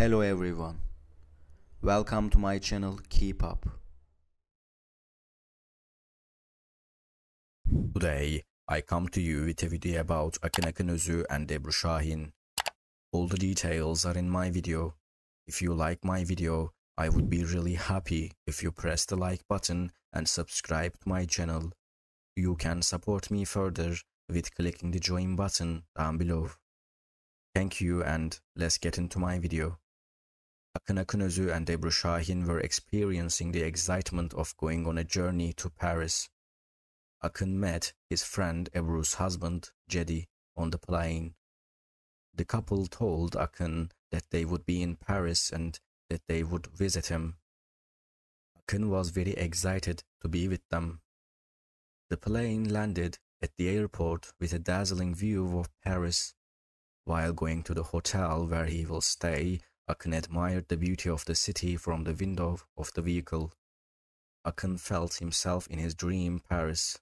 Hello everyone, welcome to my channel Keep Up. Today, I come to you with a video about Akın Özü and Ebru Şahin. All the details are in my video. If you like my video, I would be really happy if you press the like button and subscribe to my channel. You can support me further with clicking the join button down below. Thank you, and let's get into my video. Akın Özü and Ebru Şahin were experiencing the excitement of going on a journey to Paris. Akın met his friend Ebru's husband, Cedi, on the plane. The couple told Akın that they would be in Paris and that they would visit him. Akın was very excited to be with them. The plane landed at the airport with a dazzling view of Paris. While going to the hotel where he will stay, Akın admired the beauty of the city from the window of the vehicle. Akın felt himself in his dream Paris.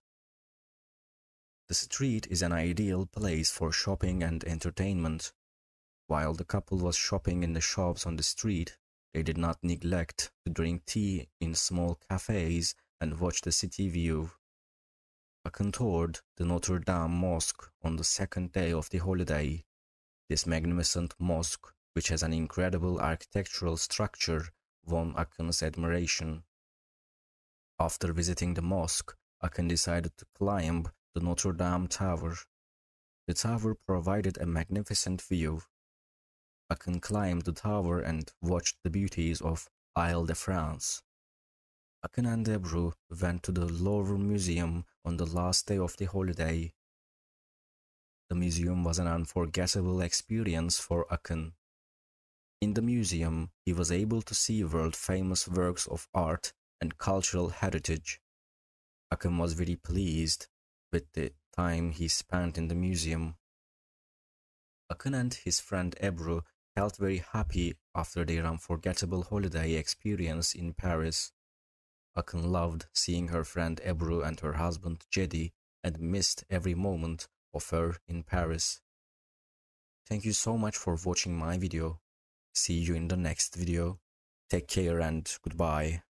The street is an ideal place for shopping and entertainment. While the couple was shopping in the shops on the street, they did not neglect to drink tea in small cafes and watch the city view. Akın toured the Notre Dame Mosque on the second day of the holiday. This magnificent mosque, which has an incredible architectural structure, won Akın's admiration. After visiting the mosque, Akın decided to climb the Notre Dame Tower. The tower provided a magnificent view. Akın climbed the tower and watched the beauties of Isle de France. Akın and Ebru went to the Louvre Museum on the last day of the holiday. The museum was an unforgettable experience for Akın. In the museum, he was able to see world-famous works of art and cultural heritage. Akın was very pleased with the time he spent in the museum. Akın and his friend Ebru felt very happy after their unforgettable holiday experience in Paris. Akın loved seeing her friend Ebru and her husband Cedi and missed every moment of her in Paris. Thank you so much for watching my video. See you in the next video. Take care and goodbye.